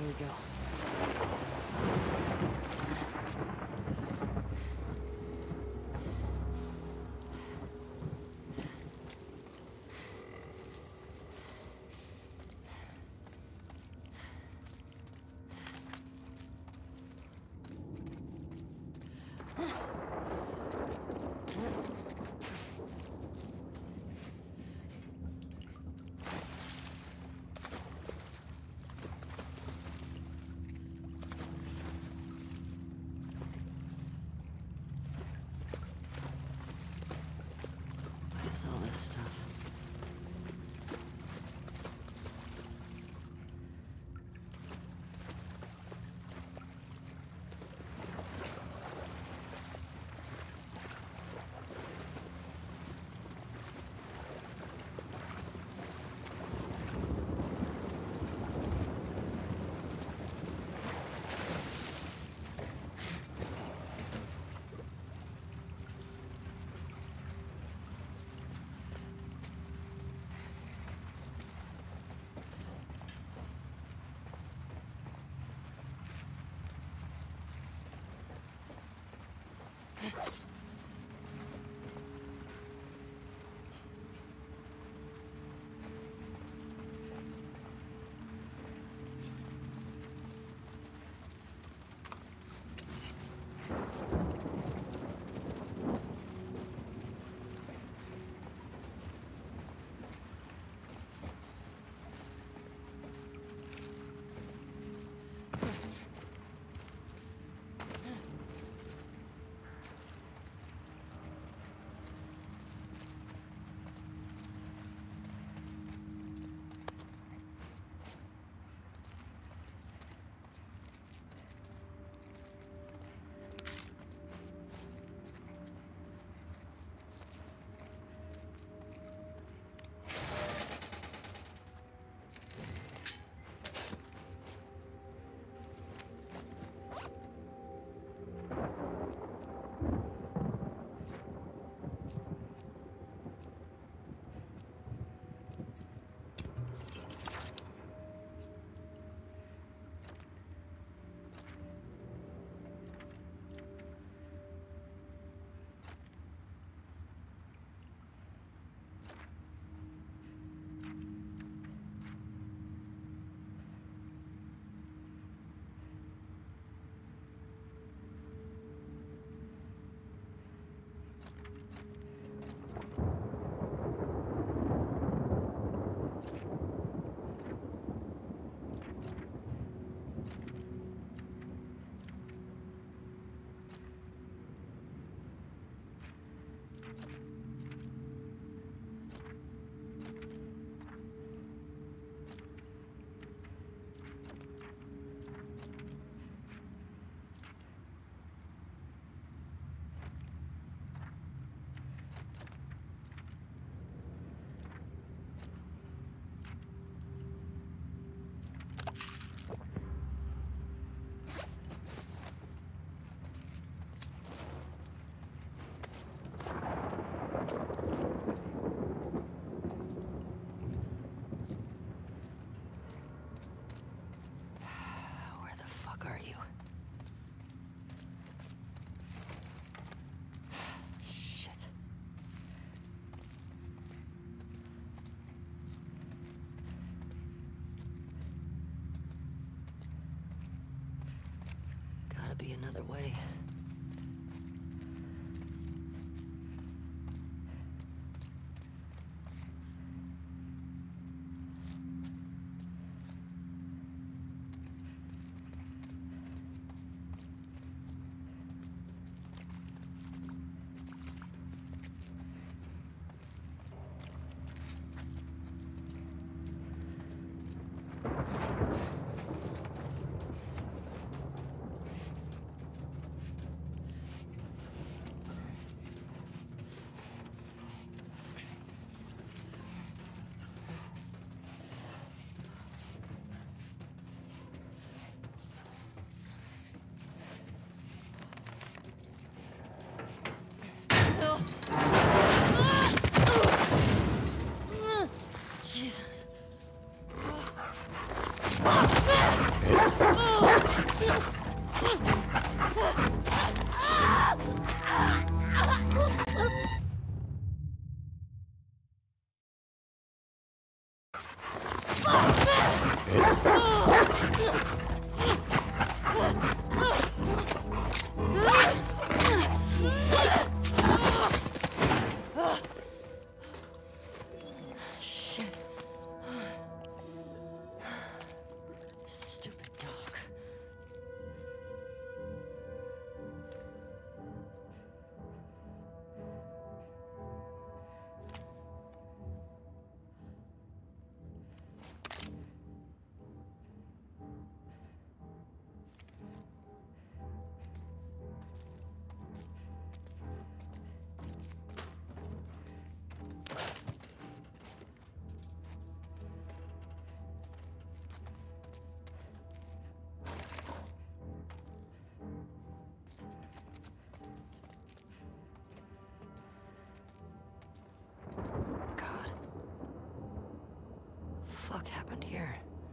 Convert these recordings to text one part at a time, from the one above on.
we go. All this stuff. Be another way. fuck happened here?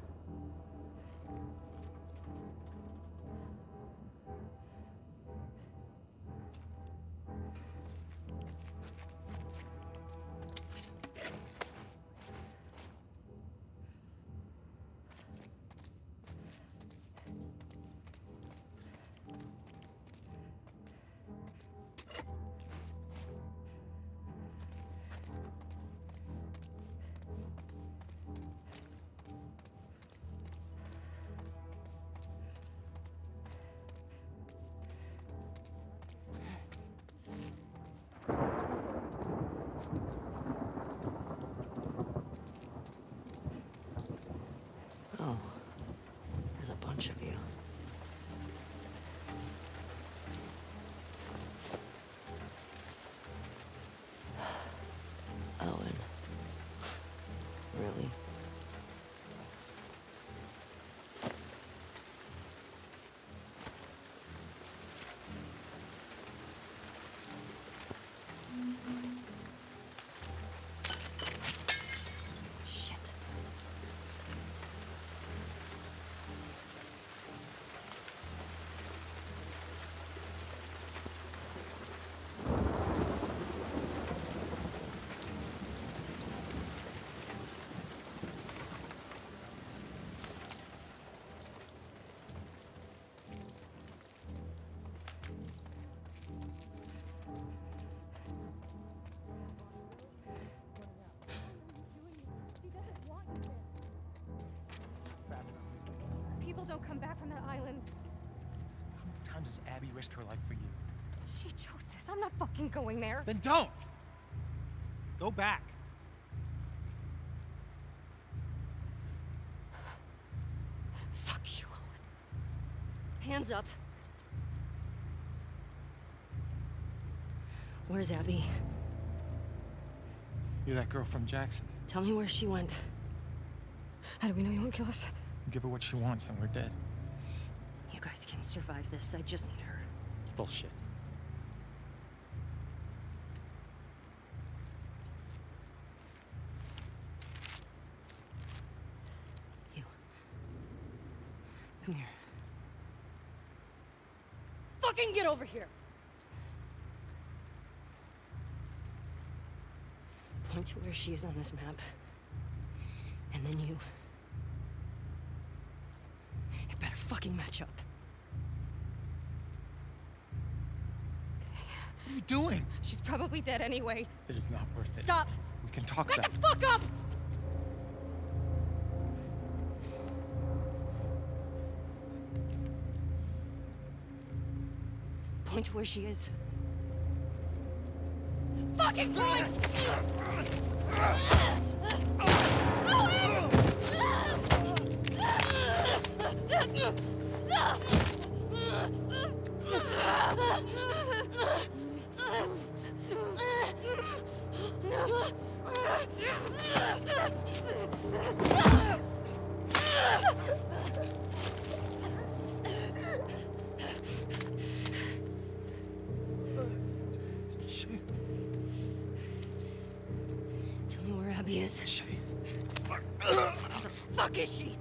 Oh, there's a bunch of you. Owen. Really? Shit. People don't come back from that island. How many times has Abby risked her life for you? She chose this. I'm not fucking going there. Then don't! Go back. Fuck you, Owen. Hands up. Where's Abby? You're that girl from Jackson. Tell me where she went. How do we know you won't kill us? Give her what she wants and we're dead. You guys can survive this. I just need her. Bullshit. You. Come here. Fucking get over here! Point to where she is on this map. And then you... It better fucking match up. What are you doing? She's probably dead anyway. It is not worth it. Stop! We can talk Back about the fuck up! Point to where she is. Fucking point! Tell me where Abby is. Where the fuck is she?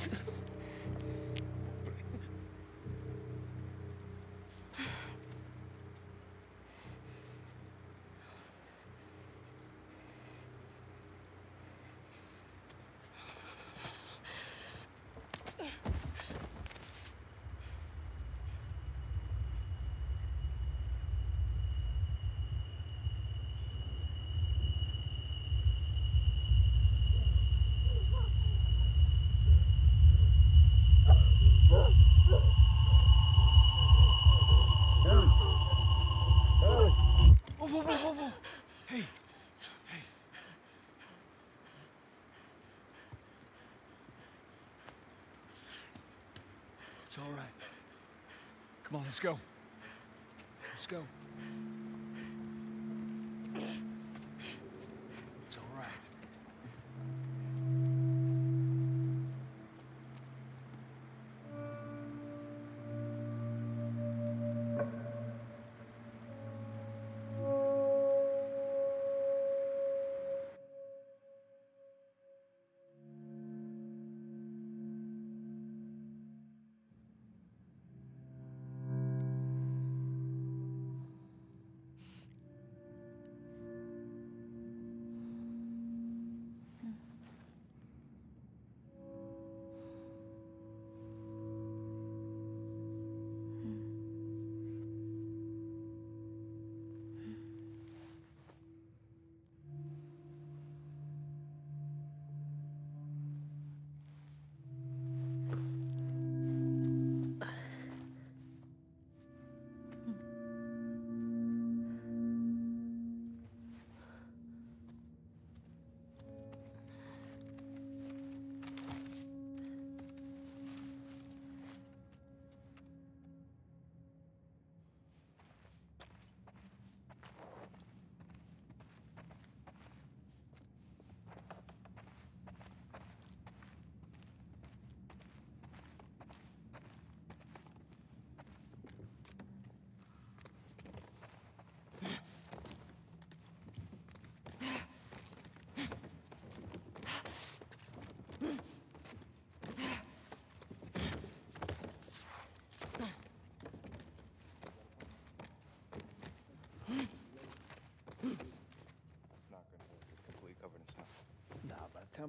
Whoa. Hey. Hey. It's all right. Come on, let's go. Let's go. It's all right.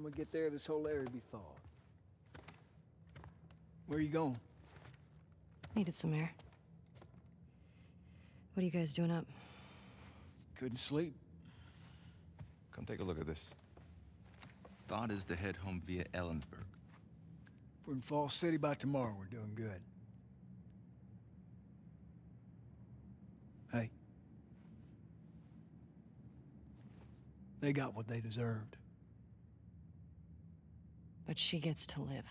we get there, this whole area will be thawed. Where are you going? Needed some air. What are you guys doing up? Couldn't sleep. Come take a look at this. Thought is to head home via Ellensburg. If we're in Falls City by tomorrow, we're doing good. Hey. They got what they deserved. But she gets to live.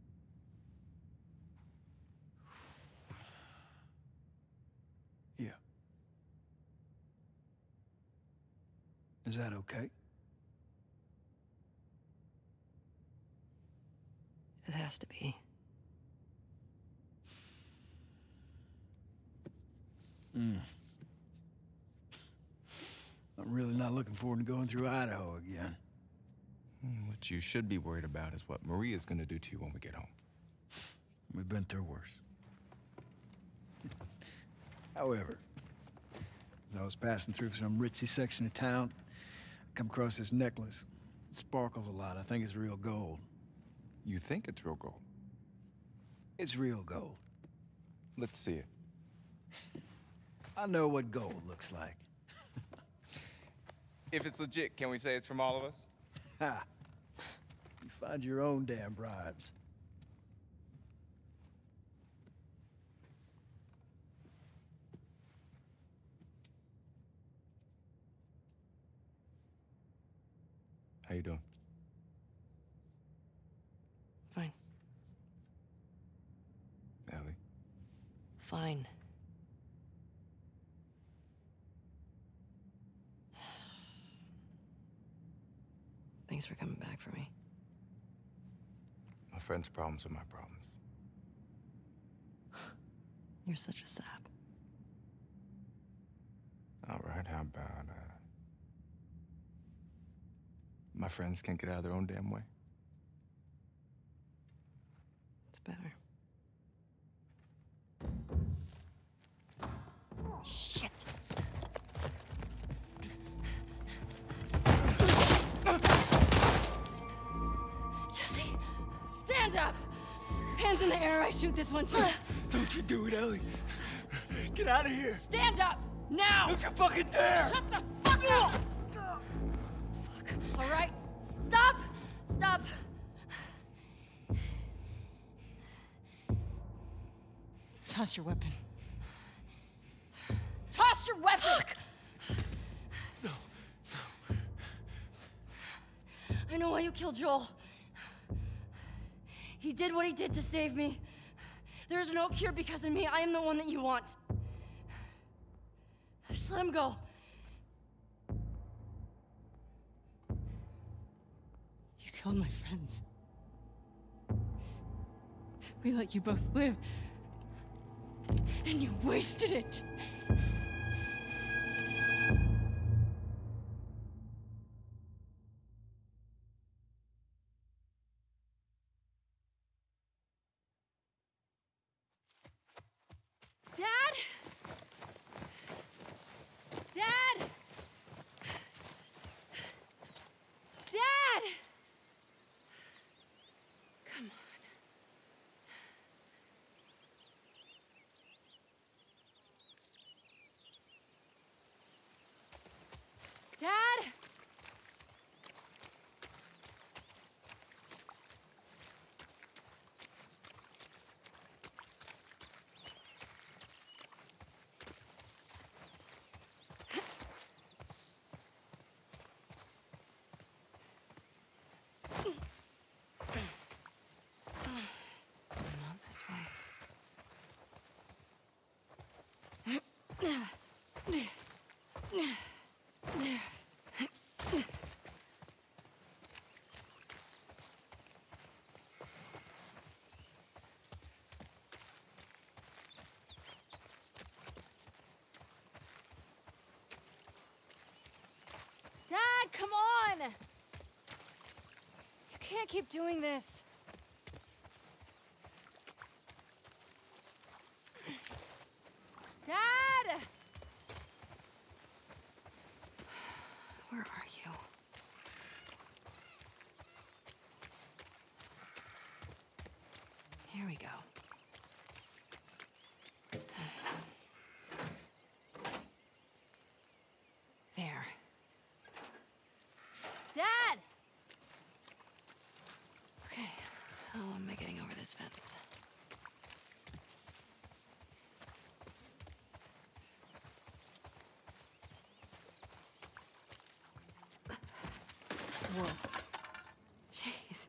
Yeah. Is that okay? It has to be. I'm really not looking forward to going through Idaho again. What you should be worried about is what Maria's gonna do to you when we get home. We've been through worse. However, as I was passing through some ritzy section of town, I come across this necklace. It sparkles a lot. I think it's real gold. You think it's real gold? It's real gold. Let's see it. I know what gold looks like. If it's legit, can we say it's from all of us? Ha! You find your own damn bribes. How you doing? Fine. Ellie? Fine. Thanks for coming back for me. My friend's problems are my problems. You're such a sap. All right, how about, my friends can't get out of their own damn way? It's better. Shit! Jesse! Stand up! Hands in the air, I shoot this one too. Don't you do it, Ellie. Get out of here. Stand up! Now! Don't you fucking dare! Shut the fuck up! Fuck. All right. Stop! Stop! Toss your weapon. Toss your weapon! Fuck. No. I know why you killed Joel. He did what he did to save me. There is no cure because of me. I am the one that you want. Just let him go. You killed my friends. We let you both live. And you wasted it. Dad? Dad? Dad! Come on. Dad? Not this way. Dad, come on! You can't keep doing this. Dad! Where are you? world. Jeez.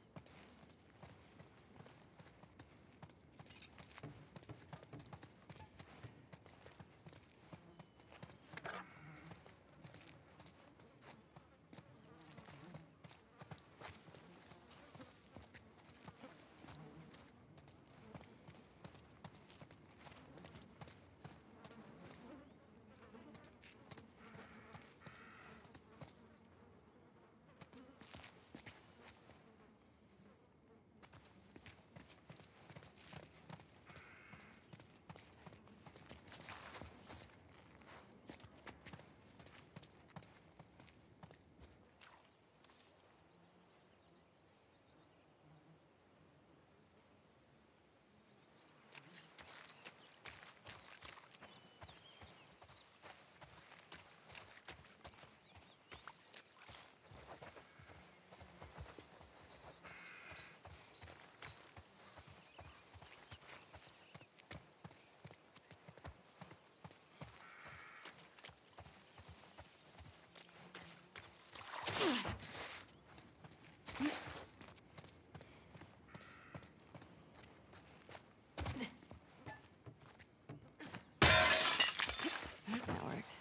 That worked.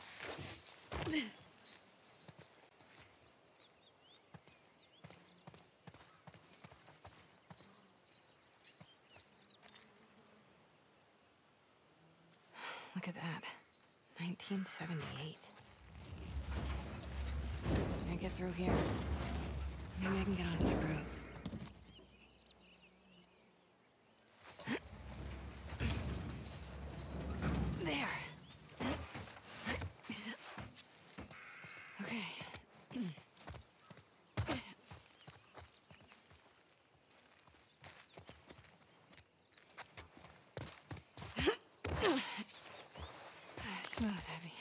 Look at that. 1978. Can I get through here? Maybe I can get onto the roof. There. Okay. Smooth, heavy.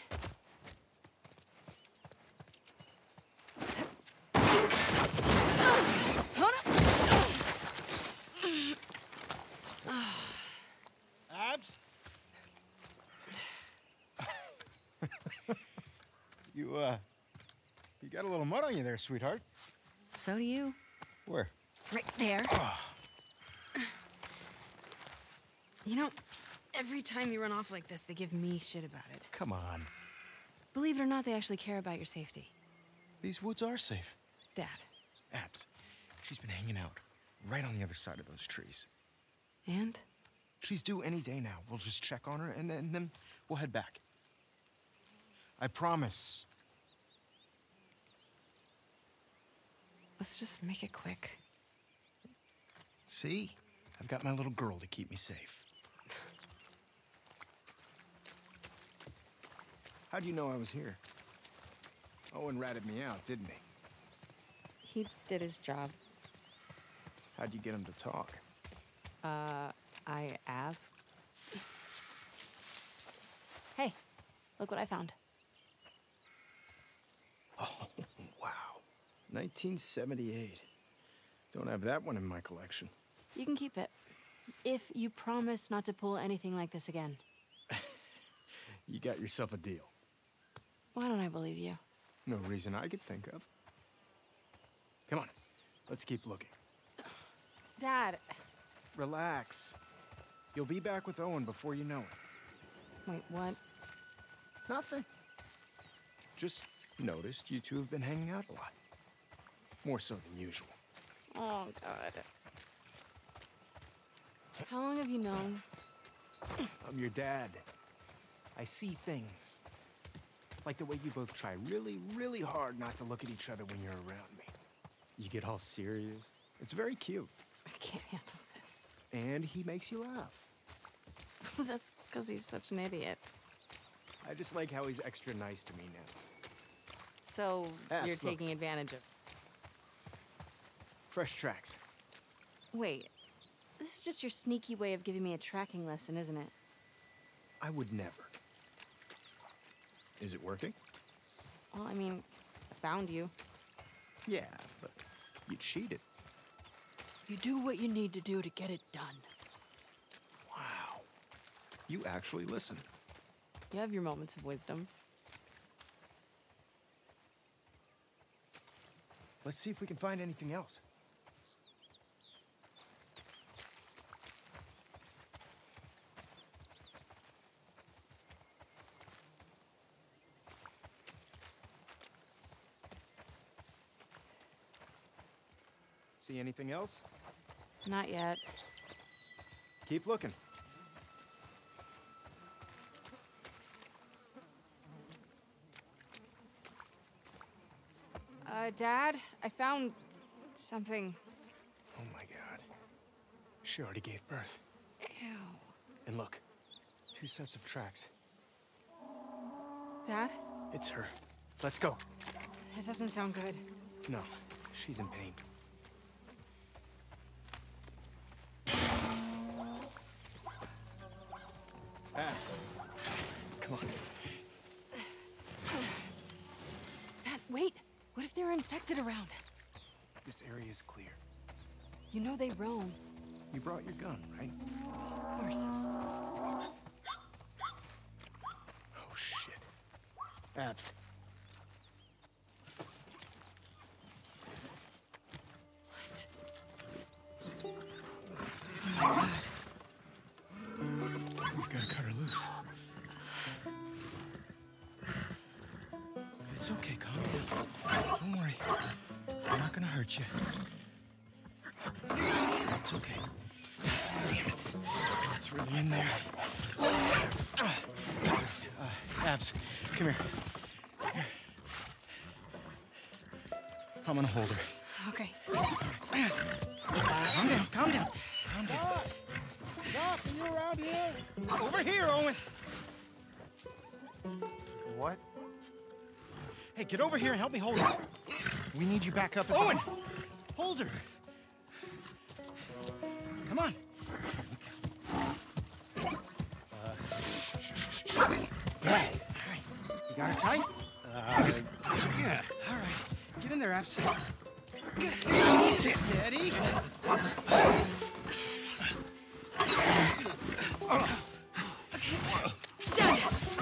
Abs? You got a little mud on you there, sweetheart. So do you. Where? Right there. You know, every time you run off like this, they give me shit about it. Come on. Believe it or not, they actually care about your safety. These woods are safe. Dad. Abs, she's been hanging out right on the other side of those trees. And? She's due any day now. We'll just check on her, and then we'll head back. I promise. Let's just make it quick. See? I've got my little girl to keep me safe. How'd you know I was here? Owen ratted me out, didn't he? He did his job. How'd you get him to talk? I asked. Hey, look what I found. Oh, wow. 1978. Don't have that one in my collection. You can keep it. If you promise not to pull anything like this again. You got yourself a deal. Why don't I believe you? No reason I could think of. Come on, let's keep looking. Dad. Relax. You'll be back with Owen before you know it. Wait, what? Nothing. Just noticed you two have been hanging out a lot. More so than usual. Oh, God. How long have you known? I'm your dad. I see things. Like the way you both try really, really hard not to look at each other when you're around me. You get all serious. It's very cute. I can't handle this. And he makes you laugh. That's because he's such an idiot. I just like how he's extra nice to me now. So, Abs, you're look. taking advantage of... Fresh tracks. Wait. This is just your sneaky way of giving me a tracking lesson, isn't it? I would never. Is it working? Well, I mean, I found you. Yeah, but you cheated. You do what you need to do to get it done. Wow. You actually listen. You have your moments of wisdom. Let's see if we can find anything else. See anything else? Not yet. Keep looking. Dad, I found something. Oh my God. She already gave birth. Ew. And look, 2 sets of tracks. Dad? It's her. Let's go. That doesn't sound good. No, she's in pain. Abs. Come on. Dad, wait! What if they're infected around? This area is clear. You know they roam. You brought your gun, right? Of course. Oh, shit. Abs. We've got to cut her loose. It's okay, calm down. Don't worry. I'm not gonna hurt you. It's okay. Damn it. It's really in there. Abs, come here. Here. I'm gonna hold her. Okay. Calm down, calm down. Calm down. Doc, are you around here? Over here, Owen. What? Hey, get over here and help me hold her. We need you back up. Owen! Hold her. Come on. Right. You got her tight? Yeah. All right. Get in there, Abs. Steady. Dad!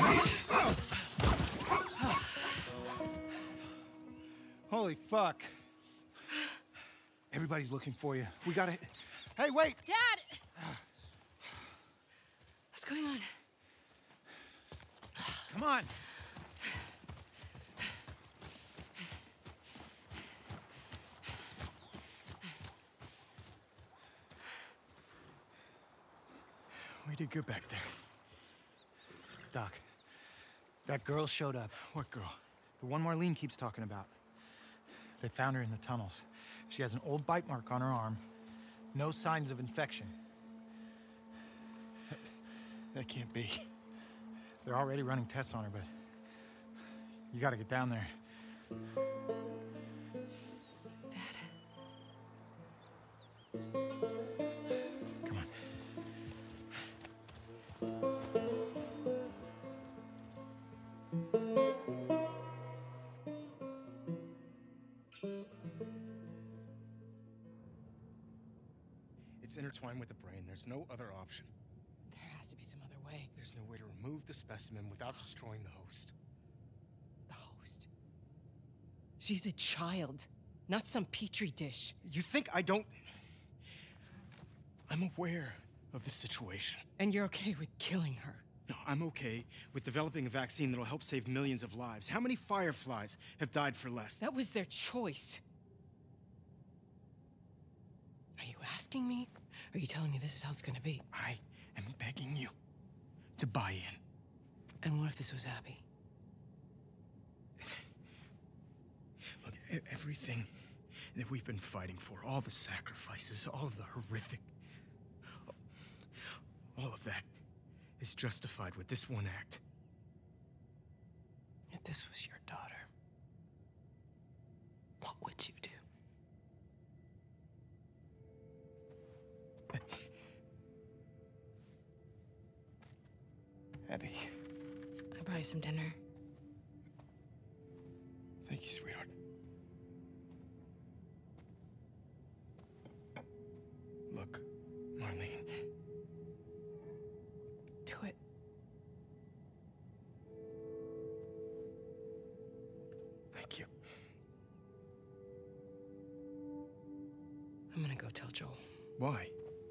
Holy fuck. Everybody's looking for you. We gotta... Hey, wait! Dad! What's going on? Come on. We did good back there. Doc, that girl showed up. What girl? The one Marlene keeps talking about. They found her in the tunnels. She has an old bite mark on her arm. No signs of infection. That can't be. They're already running tests on her, but you gotta get down there. Dad. Come on. It's intertwined with the brain. There's no other option. There has to be some other way. There's no way to remove the specimen without destroying the host. The host. She's a child, not some petri dish. You think I don't... I'm aware of the situation. And you're okay with killing her? No, I'm okay with developing a vaccine that'll help save millions of lives. How many fireflies have died for less? That was their choice. Are you asking me? Or are you telling me this is how it's gonna be? I am begging you to buy in. And what if this was Abby? Look, everything that we've been fighting for, all the sacrifices, all of the horrific... all of that is justified with this one act. If this was your daughter, what would you do? Abby, I'll buy you some dinner. thank you, sweetheart. Look, Marlene. Do it. Thank you. gonna go tell Joel. Why?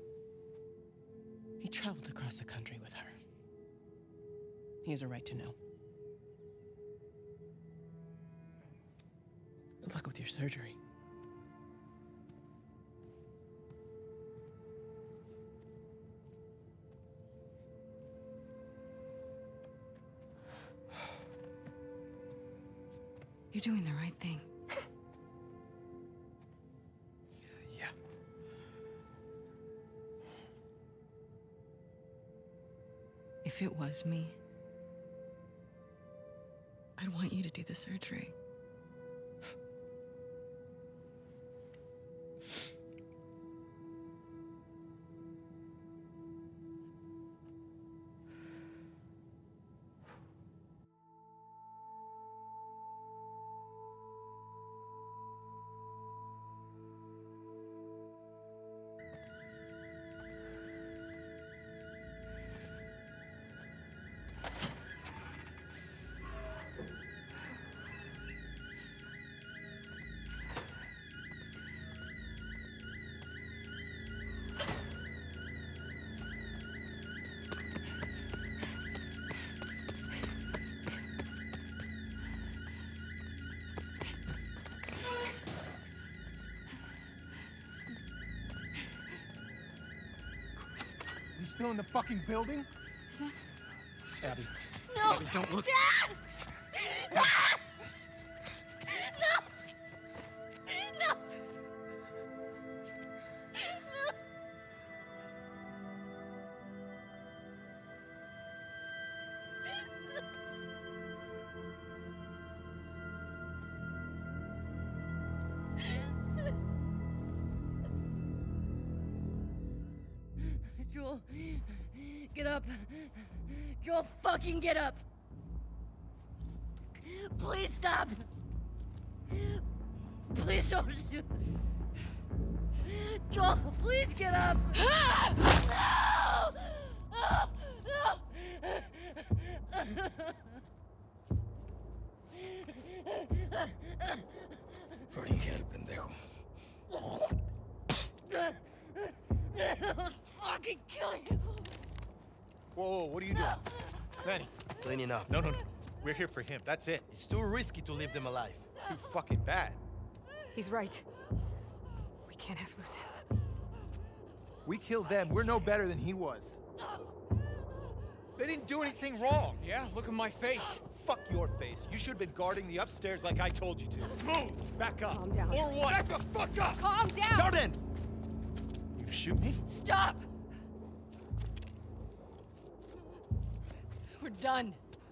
He traveled across the country with her. He has a right to know. Good luck with your surgery. You're doing the right thing. Yeah. If it was me, I'd want you to do the surgery. Is he still in the fucking building? Abby. No! Abby, don't look. Dad! Dad! No! No! No! Joel, get up. Joel, fucking get up. Please stop. Please don't shoot. Joel, please get up. No! No! Fucking hell, pendejo. I'll fucking kill you. Whoa, what are you doing? Manny. Cleaning up. No. We're here for him. That's it. It's too risky to leave them alive. Too fucking bad. He's right. We can't have loose ends. We killed them. We're no better than he was. They didn't do anything wrong. Yeah, look at my face. Fuck your face. You should have been guarding the upstairs like I told you to. Move! Back up. Calm down. Or what? Back the fuck up! Calm down! Darden! You shoot me? Stop! We're done.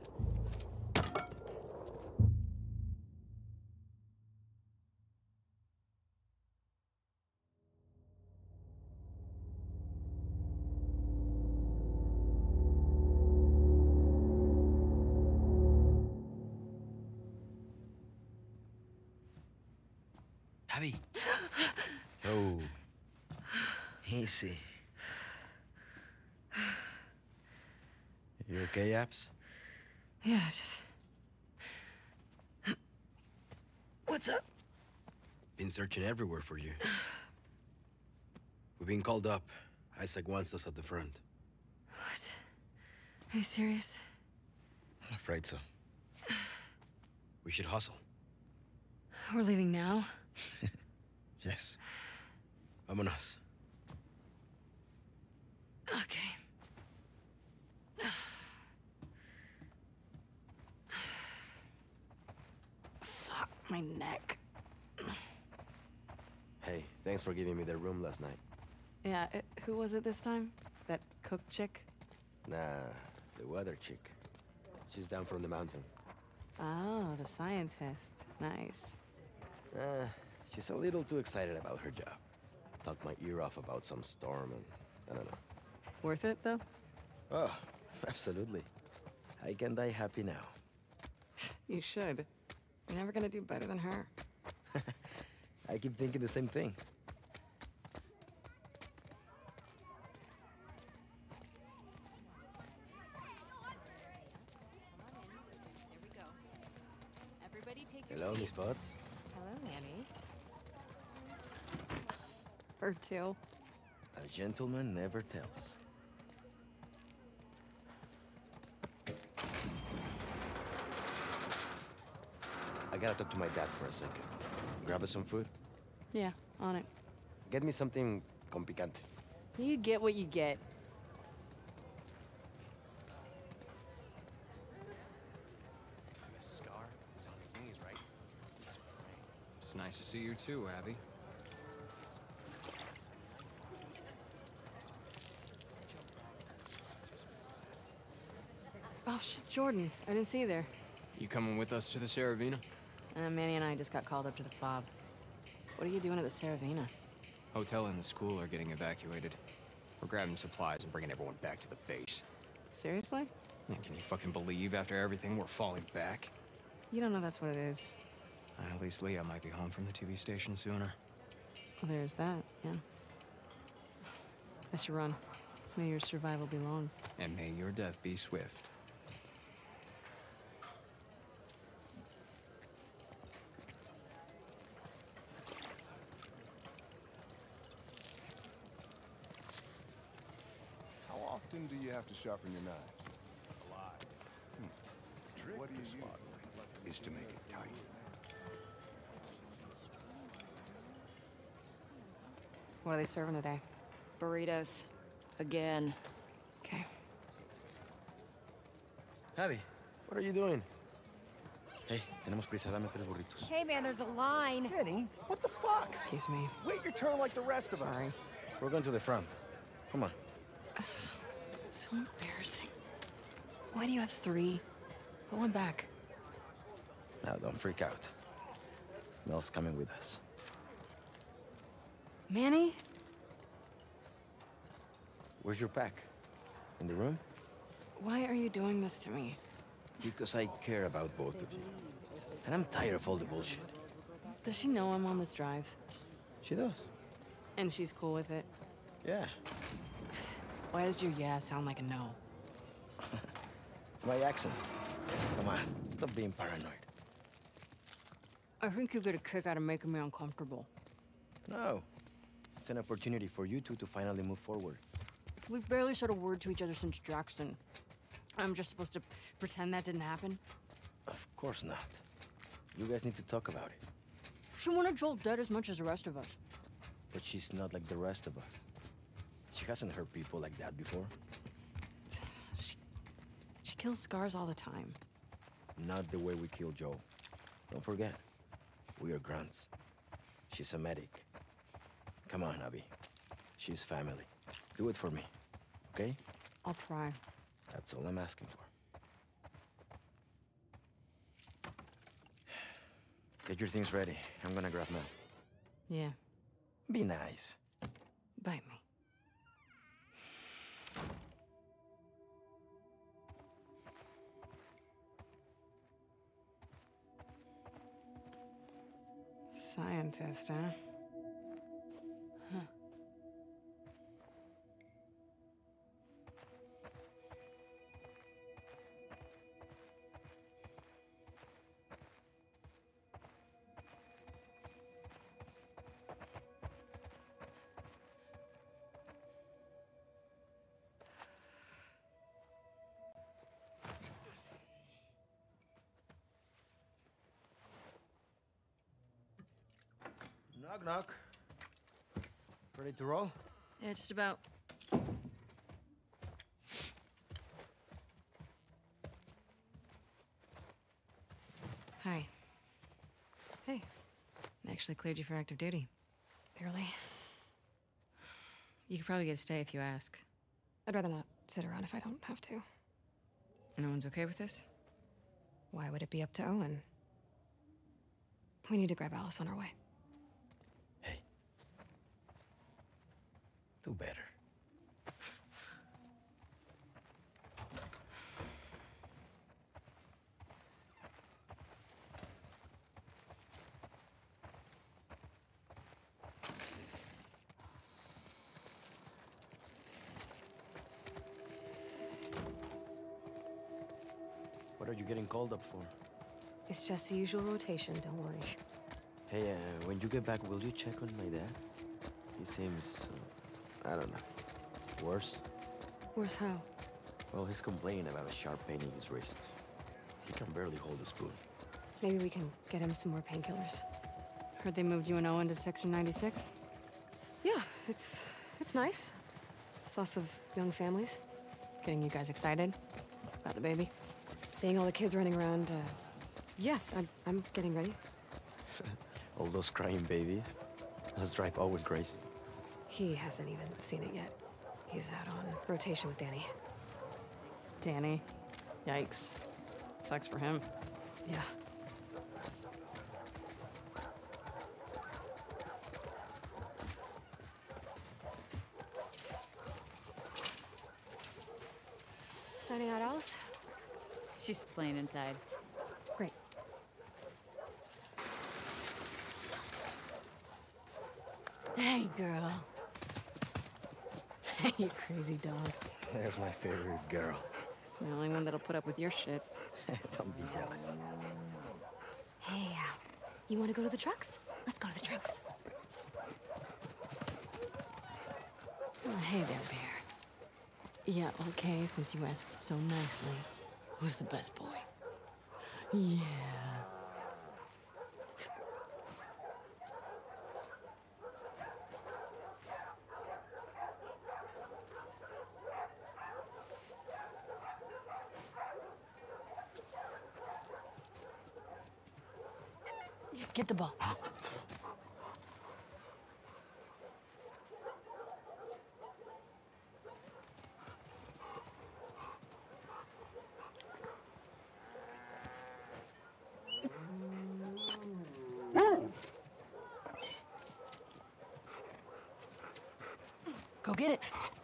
Abby. Oh. Easy. You okay, Abs? Yeah, just... What's up? Been searching everywhere for you. We've been called up. Isaac wants us at the front. What? Are you serious? I'm afraid so. We should hustle. We're leaving now? Yes. Vámonos. Okay. Fuck, my neck. Hey, thanks for giving me the room last night. Yeah, who was it this time? That cook chick? Nah, the weather chick. She's down from the mountain. Oh, the scientist. Nice. She's a little too excited about her job. Talked my ear off about some storm and I don't know. Worth it, though? Oh, absolutely. I can die happy now. You should. You're never gonna do better than her. I keep thinking the same thing. Everybody take your Hello, Miss seats. Potts. Hello, Manny. Her too. A gentleman never tells. I gotta talk to my dad for a second. Grab us some food? Yeah, on it. Get me something con picante. You get what you get. The scar is on his knees, right? He's praying. It's nice to see you too, Abby. Oh, shit, Jordan. I didn't see you there. You coming with us to the Saravina? Manny and I just got called up to the fob. What are you doing at the Saravina? Hotel and the school are getting evacuated. We're grabbing supplies and bringing everyone back to the base. Seriously? Man, can you fucking believe after everything we're falling back? You don't know that's what it is. At least Leah might be home from the TV station sooner. Well, there's that, yeah. I should run. May your survival be long. And may your death be swift. How often do you have to sharpen your knives? A lot. What do you use? Is to make it tight. What are they serving today? Burritos. Again. Okay. Abby, what are you doing? Hey, tenemos prisa, dame 3 burritos. Hey, man, there's a line. Kenny, what the fuck? Excuse me. Wait your turn like the rest of Sorry. us. We're going to the front. Come on. So embarrassing. Why do you have 3? Put one back. Now, don't freak out. Mel's coming with us. Manny? Where's your pack? In the room? Why are you doing this to me? Because I care about both of you. And I'm tired of all the bullshit. Does she know I'm on this drive? She does. And she's cool with it? Yeah. Why does your yeah sound like a no? It's my accent. Come on, stop being paranoid. I think you get a kick out of making me uncomfortable. No. It's an opportunity for you two to finally move forward. We've barely said a word to each other since Jackson. I'm just supposed to pretend that didn't happen? Of course not. You guys need to talk about it. She wanted Joel dead as much as the rest of us. But she's not like the rest of us. She hasn't hurt people like that before. She kills scars all the time. Not the way we kill Joel. Don't forget, we are grunts. She's a medic. Come on, Abby. She's family. Do it for me, okay? I'll try. That's all I'm asking for. Get your things ready. I'm gonna grab Mel. Yeah, Be nice. bite me. Scientist, huh? Huh. Knock, knock. Ready to roll? Yeah, just about. Hi. Hey. I actually cleared you for active duty. Barely. You could probably get a stay if you ask. I'd rather not sit around if I don't have to. No one's okay with this? Why would it be up to Owen? We need to grab Alice on our way. Hey. Do better. What are you getting called up for? It's just the usual rotation, don't worry. Hey, when you get back, will you check on my dad? He seems, I don't know, worse? Worse how? Well, he's complaining about a sharp pain in his wrist. He can barely hold a spoon. Maybe we can get him some more painkillers. Heard they moved you and Owen to Section 96? Yeah, it's nice. It's lots of young families. Getting you guys excited about the baby? Seeing all the kids running around, yeah, I'm getting ready. All those crying babies. Let's drive Owen crazy. He hasn't even seen it yet. He's out on rotation with Danny. Danny? Yikes. Sucks for him. Yeah. Signing out, Alice? She's playing inside. Great. Hey, girl. Hey, you crazy dog. There's my favorite girl. The only one that'll put up with your shit. Don't be jealous. Hey, you want to go to the trucks? Let's go to the trucks. Oh, hey there, Bear. Yeah, okay, since you asked so nicely. Who's the best boy? Yeah. Get the ball. Go get it.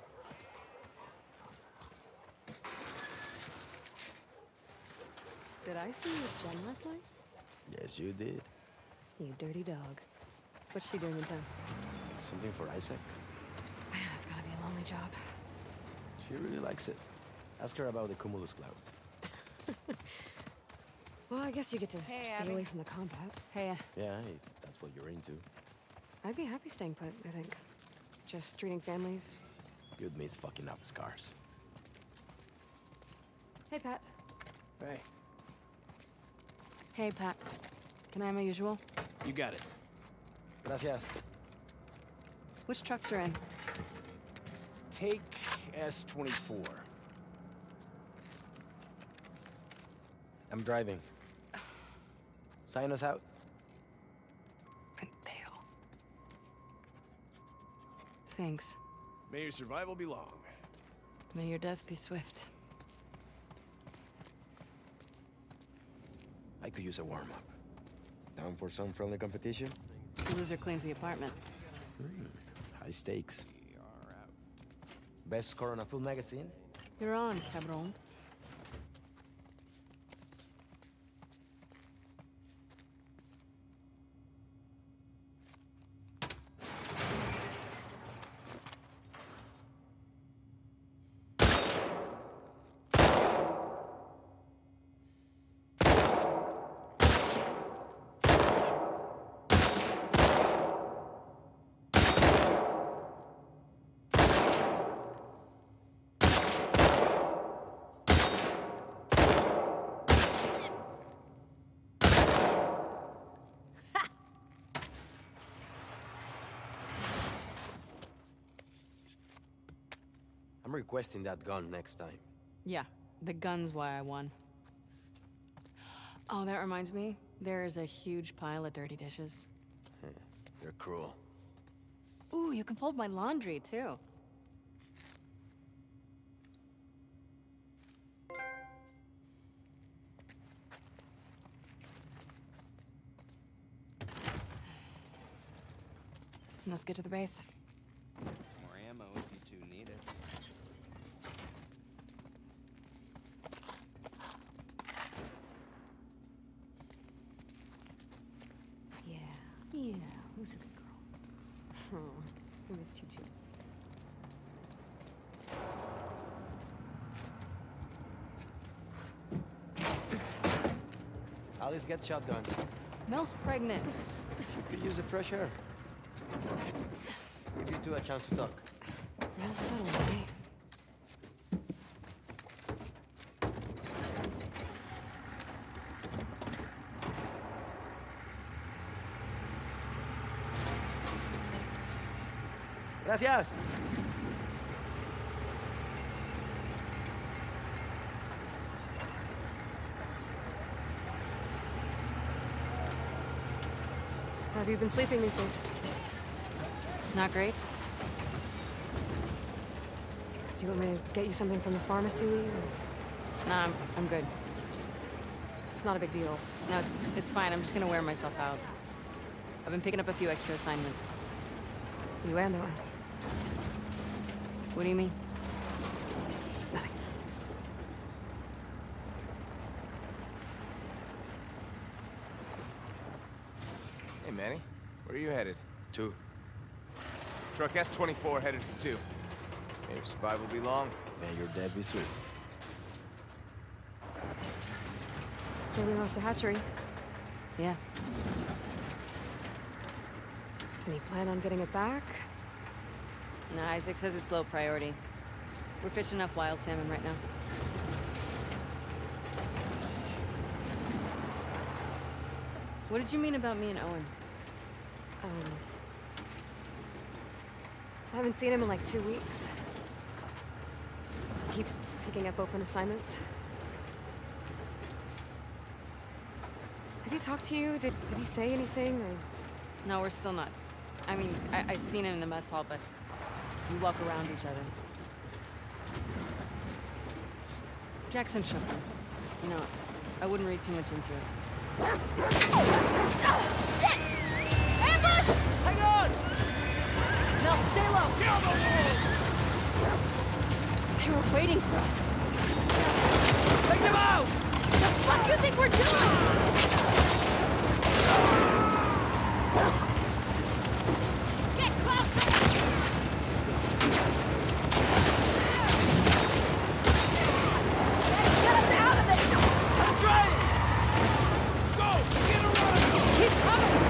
Did I see you with Jen last night? Yes, you did. You dirty dog. What's she doing in town? Something for Isaac? Man, that's gotta be a lonely job. She really likes it. Ask her about the cumulus clouds. Well, I guess you get to stay Abby. away from the combat. Hey, Yeah, hey, that's what you're into. I'd be happy staying put, I think. Just treating families. You'd miss fucking up scars. Hey, Pat. Hey, hey, Pat. Can I have my usual? you got it. Gracias. Which trucks are in? Take S-24. I'm driving. Sign us out. Pendejo. Thanks. May your survival be long. May your death be swift. I could use a warm-up. Down for some friendly competition? The loser cleans the apartment. High stakes. Best score on a full magazine? You're on, cabron. I'm requesting that gun next time. Yeah, the gun's why I won. Oh, that reminds me. There's a huge pile of dirty dishes. You're cruel. Ooh, you can fold my laundry, too. Let's get to the base. More ammo if you two need it. Yeah, who's a good girl? Oh, I missed you too. Alice gets shotgun. Mel's pregnant. She could use a fresh air. If you two a chance to talk. Real subtle, eh? Gracias. How have you been sleeping these days? Not great. Do you want me to get you something from the pharmacy? Or... Nah, I'm good. It's not a big deal. No, it's fine. I'm just gonna wear myself out. I've been picking up a few extra assignments. You and Owen. What do you mean? Nothing. Hey, Manny. Where are you headed? 2. Truck S-24 headed to 2. May your survival be long. May your death be swift. Maybe we lost a hatchery. Yeah. Any plan on getting it back? No, Isaac says it's low priority. We're fishing enough wild salmon right now. What did you mean about me and Owen? I haven't seen him in like 2 weeks. He keeps picking up open assignments. Has he talked to you? Did he say anything? Or... No, we're still not. I mean, I seen him in the mess hall, but we walk around each other. Jackson shook him. You know, I wouldn't read too much into it. Oh, shit! Ambush! Hang on! No, stay low! Get on the wall! They were waiting for us. Take them out! The fuck do you think we're doing? Get closer! Get us out of this! I'm trying! Go! Get around! Keep coming!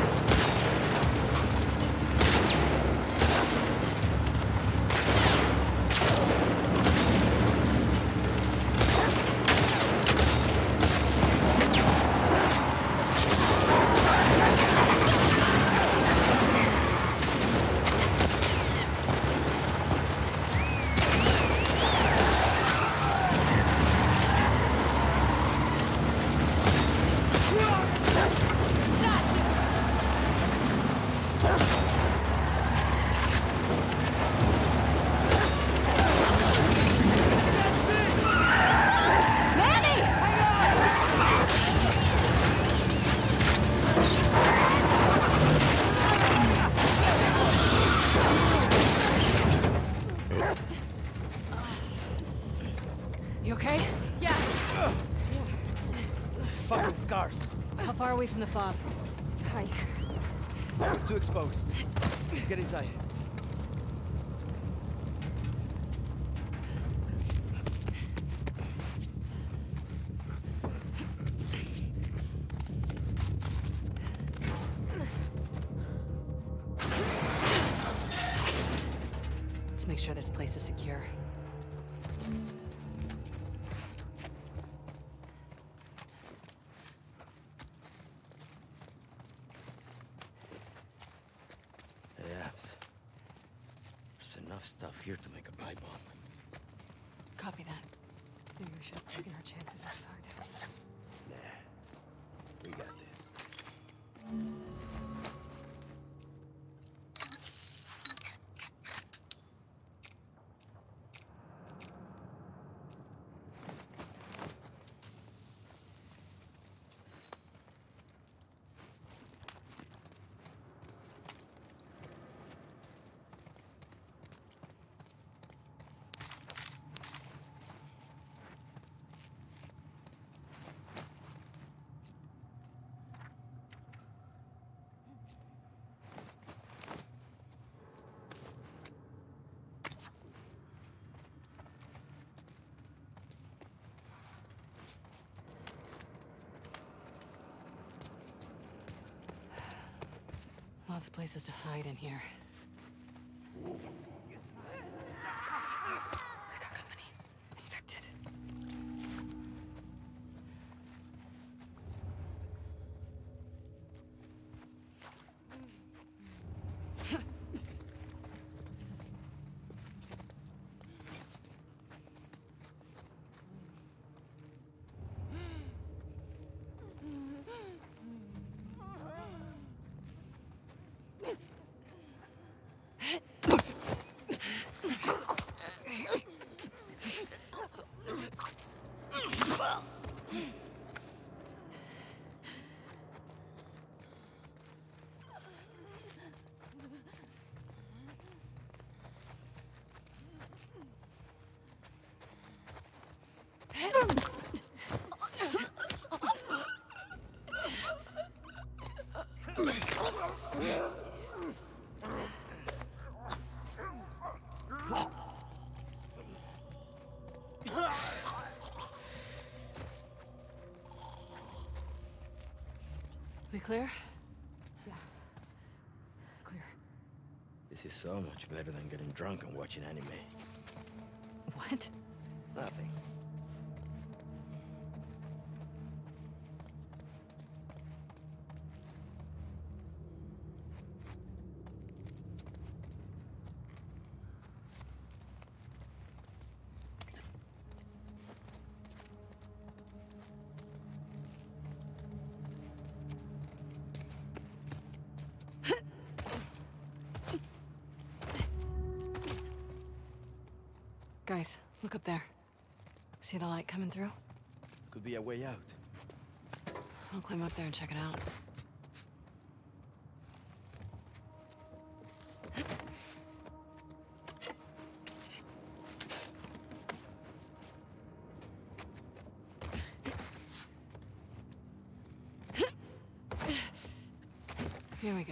You okay? Yeah. Fucking scars. How far are we from the fob? It's a hike. Too exposed. Let's get inside. Let's make sure this place is secure. Hey, Abs. There's enough stuff here to make a pipe bomb. Copy that. Maybe we should have taken our chances outside. Nah. We got this. Lots of places to hide in here. We clear? Yeah. Clear. This is so much better than getting drunk and watching anime. What? Nothing. Guys, look up there. See the light coming through? Could be a way out. I'll climb up there and check it out. Here we go.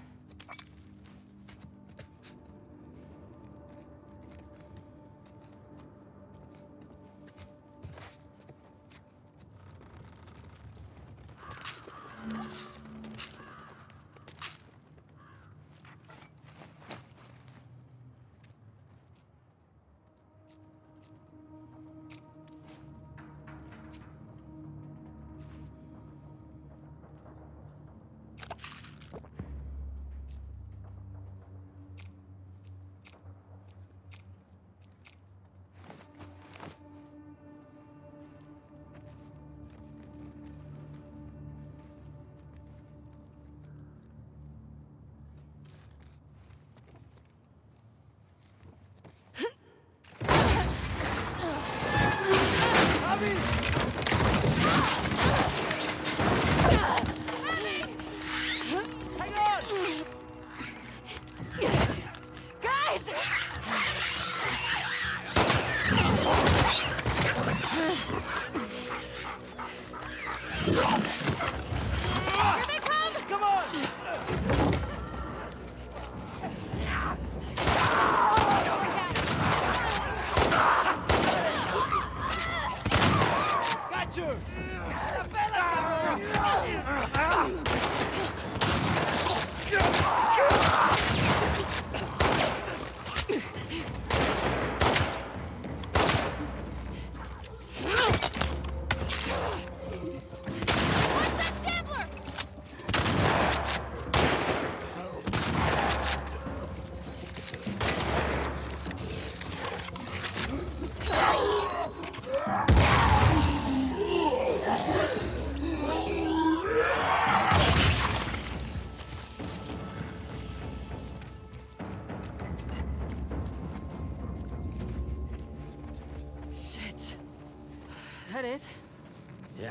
That it? Yeah.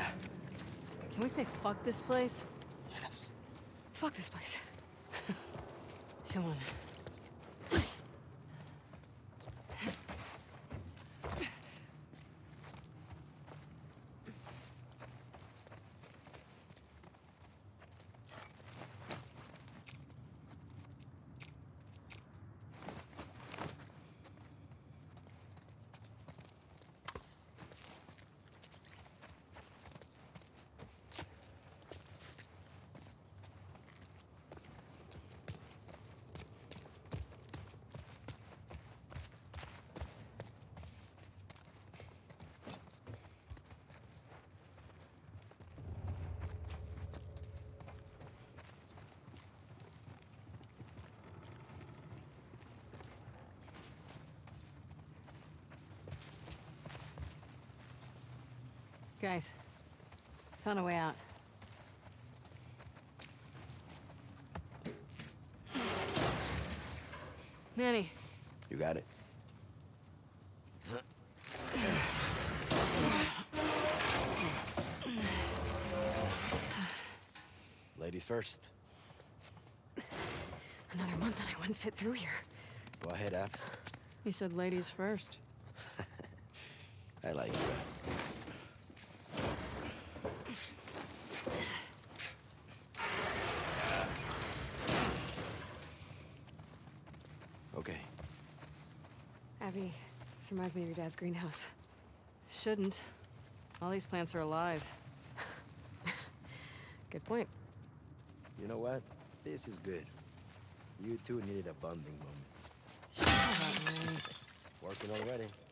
Can we say fuck this place? Yes. Fuck this place. Come on. Guys, found a way out. Manny. You got it. Ladies first. Another month and I wouldn't fit through here. Go ahead, Abs. You said ladies first. I like you, Abs. Abby, this reminds me of your dad's greenhouse. Shouldn't. All these plants are alive. Good point. You know what? This is good. You two needed a bonding moment. Shut up, man. Working already.